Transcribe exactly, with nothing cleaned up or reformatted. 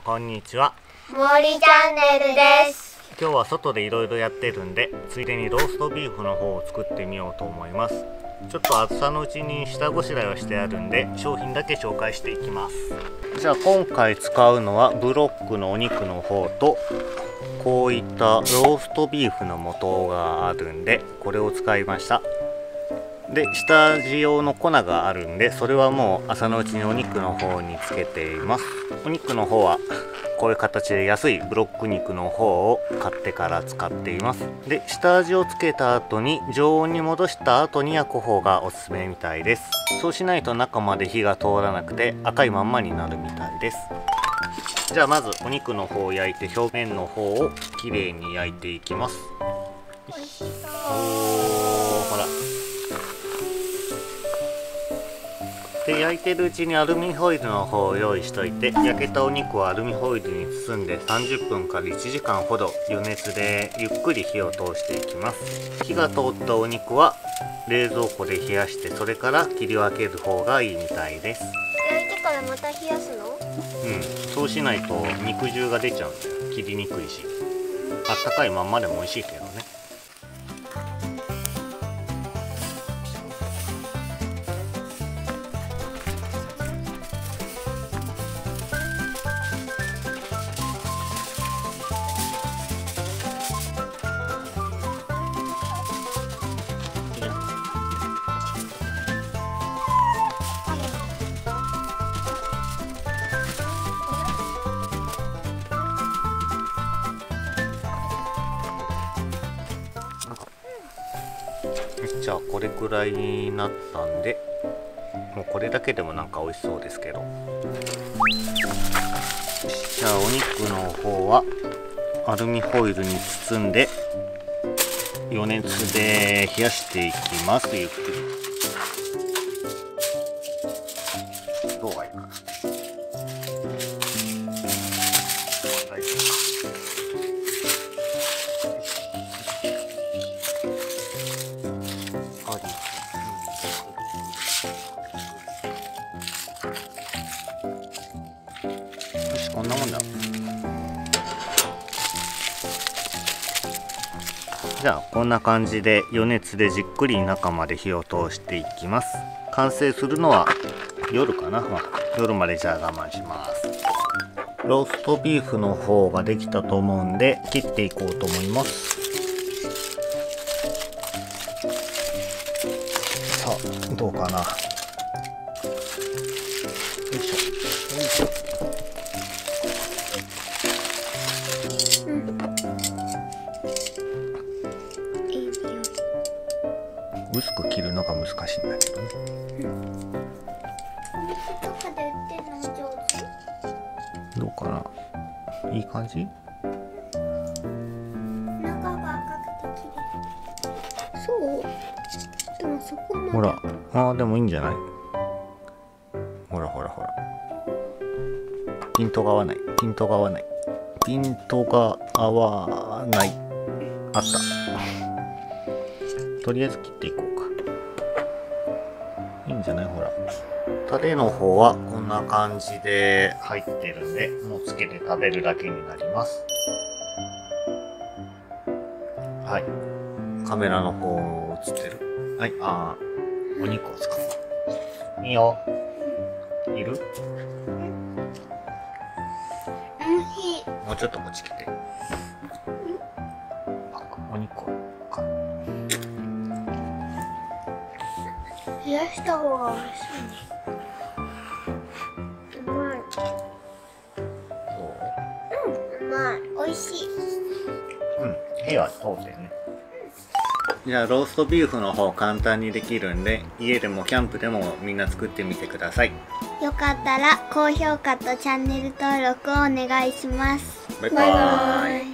こんにちは。 森チャンネルです。 今日は外でいろいろやってるんで、ついでにローストビーフの方を作ってみようと思います。ちょっと朝のうちに下ごしらえをしてあるんで、商品だけ紹介していきます。じゃあ今回使うのはブロックのお肉の方と、こういったローストビーフの素があるんで、これを使いました。で、下味用の粉があるんで、それはもう朝のうちにお肉の方につけています。お肉の方はこういう形で安いブロック肉の方を買ってから使っています。で、下味をつけた後に常温に戻した後に焼く方がおすすめみたいです。そうしないと中まで火が通らなくて赤いまんまになるみたいです。じゃあまずお肉の方を焼いて、表面の方をきれいに焼いていきます。おー、ほら。で、焼いてるうちにアルミホイルの方を用意しといて、焼けたお肉をアルミホイルに包んでさんじゅっぷんからいちじかんほど余熱でゆっくり火を通していきます。火が通ったお肉は冷蔵庫で冷やして、それから切り分ける方がいいみたいです。 焼いてからまた冷やすの？ うん、そうしないと肉汁が出ちゃうんだよ。切りにくいし、あったかいまんまでも美味しいけどね。じゃあこれくらいになったんで、もうこれだけでもなんか美味しそうですけど。じゃあお肉の方はアルミホイルに包んで余熱で冷やしていきます。ゆっくり。どうがいいかな。よし、こんなもんだ。じゃあこんな感じで余熱でじっくり中まで火を通していきます。完成するのは夜かな、まあ、夜までじゃあ我慢します。ローストビーフの方ができたと思うんで切っていこうと思います。さあどうかな。よいしょよいしょ。薄く切るのが難しいんだけどね。 うん、お店とかで売ってるの上手？ どうかな。いい感じ？ 中が赤くて綺麗。そう？でもそこまで。 ほら、ああでもいいんじゃない？ほらほらほら。ピントが合わない。ピントが合わない。ピントが合わない。あった。とりあえず切っていこうか。いいんじゃない？ほら。タレの方はこんな感じで入ってるんで、もうつけて食べるだけになります。はい。カメラの方映ってる？はい。ああ、お肉を使った。いいよ。いる？もうちょっとこっち来て。お肉をか。 冷やした方が美味しい。うまい。 そう？ うん、うまい。美味しい。 うん、火は通ってるね。じゃあローストビーフの方簡単にできるんで、家でもキャンプでもみんな作ってみてください。 よかったら高評価とチャンネル登録をお願いします。 バイバーイ。